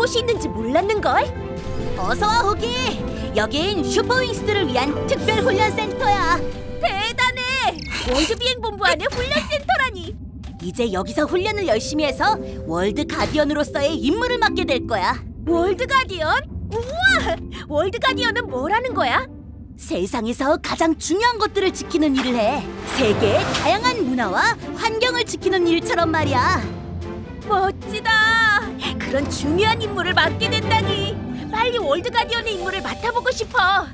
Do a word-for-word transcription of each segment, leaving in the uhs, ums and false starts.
곳이 있는지 몰랐는걸? 어서와, 호기! 여긴 슈퍼윙스들을 위한 특별 훈련센터야. 대단해! 월드비행본부 안에 훈련센터라니! 이제 여기서 훈련을 열심히 해서 월드 가디언으로서의 임무를 맡게 될 거야. 월드 가디언? 우와! 월드 가디언은 뭐라는 거야? 세상에서 가장 중요한 것들을 지키는 일을 해. 세계의 다양한 문화와 환경을 지키는 일처럼 말이야. 멋지다. 그런 중요한 임무를 맡게 된다니. 빨리 월드 가디언의 임무를 맡아보고 싶어.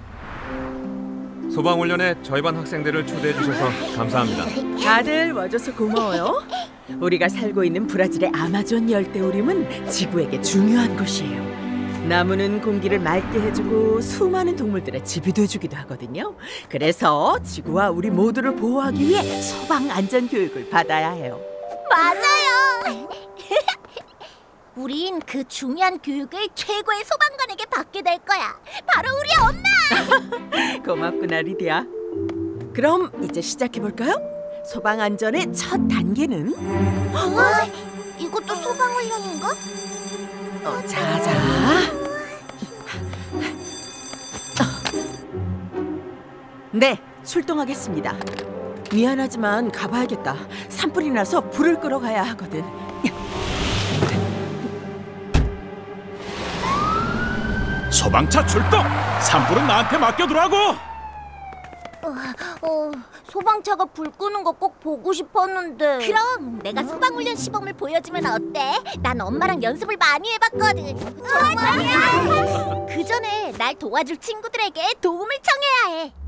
소방훈련에 저희 반 학생들을 초대해 주셔서 감사합니다. 다들 와줘서 고마워요. 우리가 살고 있는 브라질의 아마존 열대우림은 지구에게 중요한 곳이에요. 나무는 공기를 맑게 해주고 수많은 동물들의 집이 돼주기도 하거든요. 그래서 지구와 우리 모두를 보호하기 위해 소방 안전 교육을 받아야 해요. 맞아요. 우린 그 중요한 교육을 최고의 소방관에게 받게 될 거야. 바로 우리 엄마. 고맙구나, 리디야. 그럼 이제 시작해볼까요? 소방 안전의 첫 단계는 어? 이것도 소방훈련인가? 어, 자자. 네, 출동하겠습니다. 미안하지만 가봐야겠다. 산불이 나서 불을 끌어 가야 하거든. 소방차 출동! 산불은 나한테 맡겨두라고! 어, 어, 소방차가 불 끄는 거 꼭 보고 싶었는데. 그럼 내가 소방훈련 시범을 보여주면 어때? 난 엄마랑 연습을 많이 해봤거든. 정말이야? 그 전에 날 도와줄 친구들에게 도움을 청해야 해.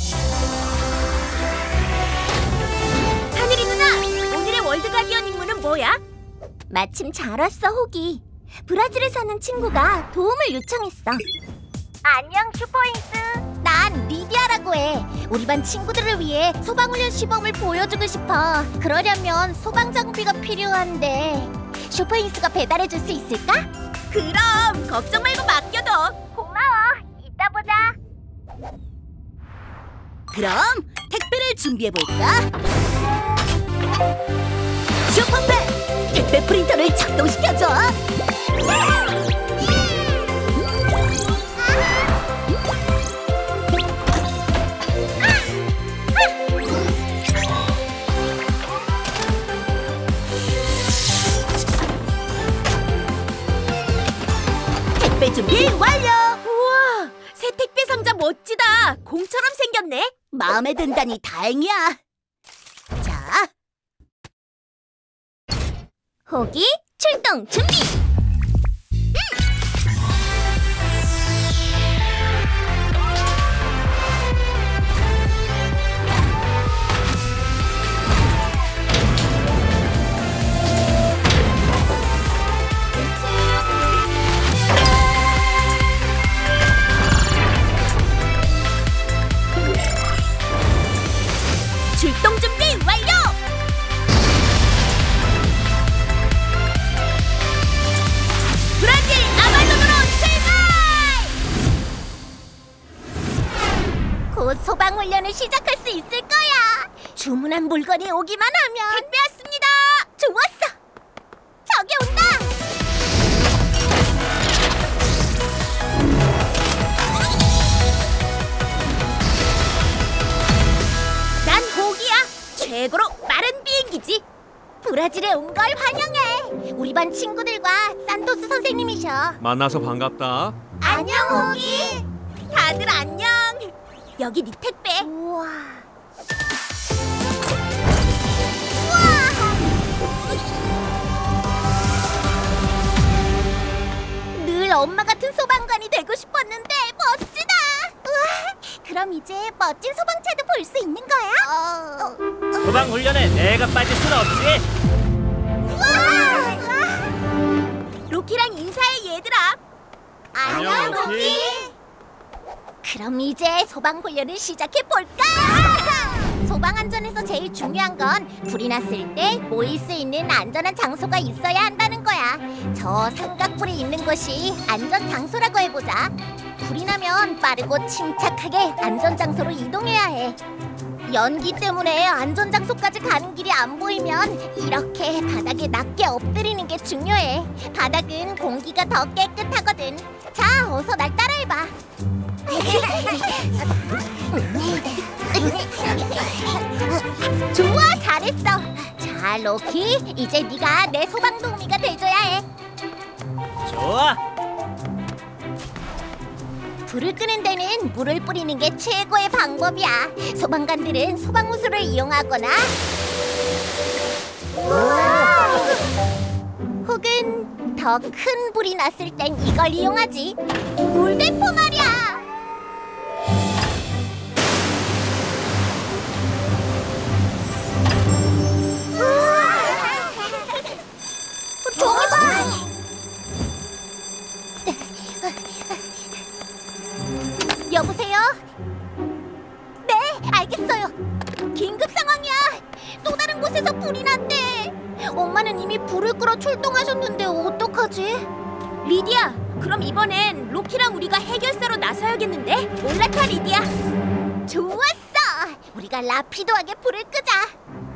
하늘이 누나, 오늘의 월드 가디언 임무는 뭐야? 마침 잘 왔어, 호기. 브라질에 사는 친구가 도움을 요청했어. 안녕, 슈퍼윙스. 난 리디아라고 해. 우리 반 친구들을 위해 소방훈련 시범을 보여주고 싶어. 그러려면 소방 장비가 필요한데 슈퍼윙스가 배달해 줄 수 있을까? 그럼 걱정 말고 맡겨둬. 고마워. 이따 보자. 그럼 택배를 준비해 볼까? 슈퍼팩! 택배 프린터를 작동시켜줘. 택배 준비 완료! 우와! 새 택배 상자 멋지다! 공처럼 생겼네? 마음에 든다니 다행이야. 자, 호기 출동 준비! 출동 준비 완료! 브라질 아마존으로 출발! 곧 소방 훈련을 시작할 수 있을 거야. 주문한 물건이 오기만 하면. 택배 왔습니다. 좋았어. 저기 온다. 난 호기야. 최고로 빠른 비행기지. 브라질에 온 걸 환영해. 우리 반 친구들과 산토스 선생님이셔. 만나서 반갑다. 안녕, 호기. 다들 안녕. 여기 네 택배. 우와. 우와. 늘 엄마 같은 소방관이 되고 싶었는데 멋지다. 우와. 그럼 이제 멋진 소방차도 볼 수 있는 거야? 어... 소방 훈련에 내가 빠질 순 없지. 우와. 로키랑 인사해, 얘들아. 안녕, 로키. 그럼 이제 소방 훈련을 시작해 볼까? 소방 안전에서 제일 중요한 건 불이 났을 때 모일 수 있는 안전한 장소가 있어야 한다는 거야. 저 삼각불이 있는 곳이 안전 장소라고 해보자. 불이 나면 빠르고 침착하게 안전 장소로 이동해야 해. 연기 때문에 안전장소까지 가는 길이 안 보이면 이렇게 바닥에 낮게 엎드리는 게 중요해. 바닥은 공기가 더 깨끗하거든. 자, 어서 날 따라해봐. 좋아, 잘했어. 자, 로키, 이제 네가 내 소방도우미가 돼줘야 해. 좋아. 불을 끄는 데는 물을 뿌리는 게 최고의 방법이야. 소방관들은 소방호수를 이용하거나 혹은 더 큰 불이 났을 땐 이걸 이용하지. 물대포 말이야. 저기 봐. 여보세요? 네, 알겠어요. 긴급 상황이야. 또 다른 곳에서 불이 났대. 엄마는 이미 불을 끌어 출동하셨는데 어떡하지? 리디야, 그럼 이번엔 로키랑 우리가 해결사로 나서야겠는데? 올라타, 리디야. 좋았어. 우리가 라피도하게 불을 끄자.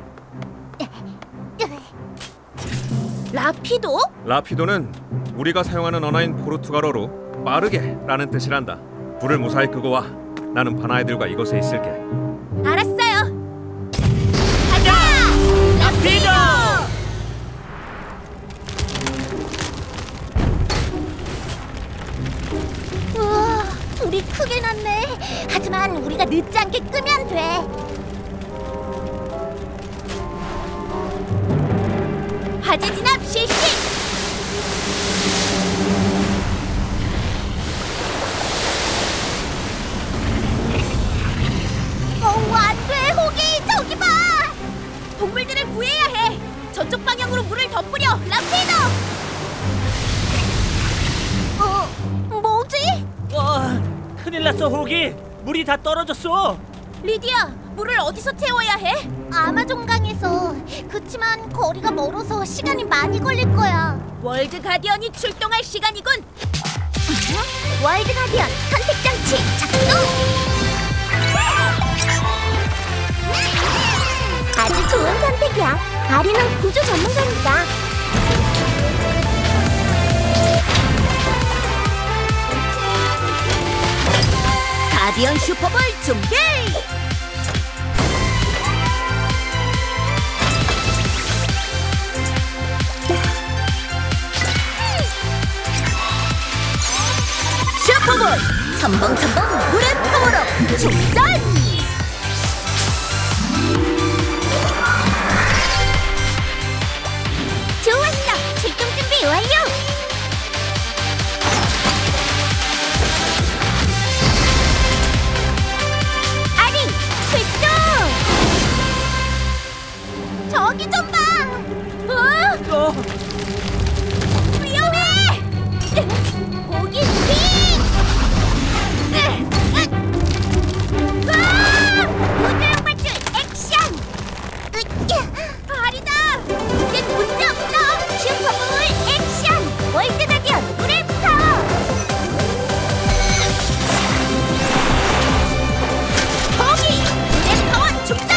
라피도? 라피도는 우리가 사용하는 언어인 포르투갈어로 빠르게 라는 뜻이란다. 불을 무사히 끄고 와. 나는 바나이들과 이곳에 있을게. 알았어요. 가자! 라피도! 우와, 불이 크게 났네. 하지만 우리가 늦지 않게 끄면 돼. 화재 진압 실시! 어우, 안 돼, 호기! 저기 봐! 동물들을 구해야 해! 저쪽 방향으로 물을 더 뿌려! 라피도! 어, 뭐지? 와, 큰일 났어, 호기. 물이 다 떨어졌어. 리디야, 물을 어디서 채워야 해? 아마존강에서. 그치만 거리가 멀어서 시간이 많이 걸릴 거야. 월드 가디언이 출동할 시간이군. 월드 가디언 선택 장치 작동. 아주 좋은 선택이야. 아리는 구조 전문가니까. 가디언 슈퍼볼 준비! 슈퍼볼! 첨벙첨벙 물의 파워로 충전! 좋았어! 출동 준비 완료! 아리! 출동! 저기 좀 봐! 어? 어, 위험해! 보기 스틱! 우주형 발출 액션! 발이다! 이젠 문제 없어! 슈퍼볼 액션! 월드 가디언 물의 파워! 거기! 물의 파워 충전!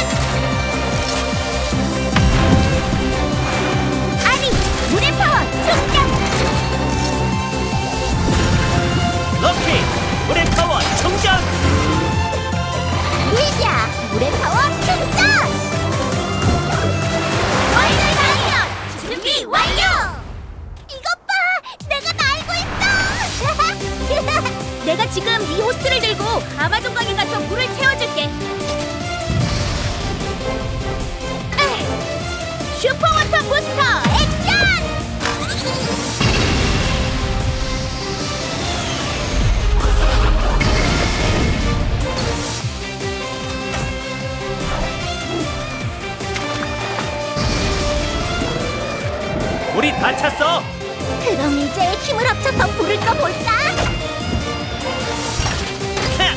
아니! 물의 파워 충전! 럭키, 물의 파워 충전! 리디야! 물의 파워 충전! 월드 가디언 준비 완료! 이것 봐! 내가 날고 있어! 내가 지금 이 호스를 들고 아마존강에 가서 물을 채워줄게. 슈퍼워터 부스터 액션! 우리 다 찼어. 그럼 이제 힘을 합쳐서 불을 꺼볼까? 차!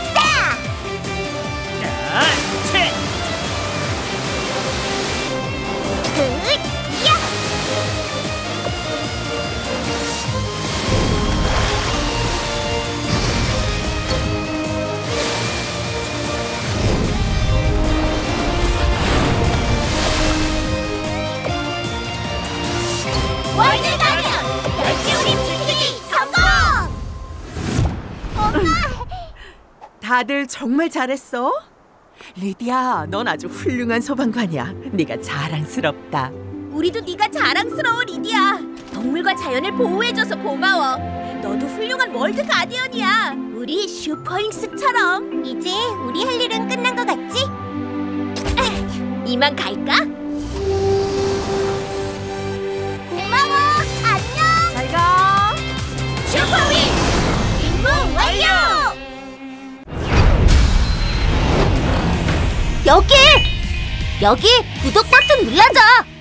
발사! 자, 채! 다들 정말 잘했어. 리디야, 넌 아주 훌륭한 소방관이야. 네가 자랑스럽다. 우리도 네가 자랑스러워, 리디야. 동물과 자연을 보호해줘서 고마워. 너도 훌륭한 월드 가디언이야. 우리 슈퍼윙스처럼. 이제 우리 할 일은 끝난 것 같지? 아, 이만 갈까? 고마워. 안녕. 잘 가. 슈퍼윙 임무 완료. 여기 여기 구독 버튼 눌러줘.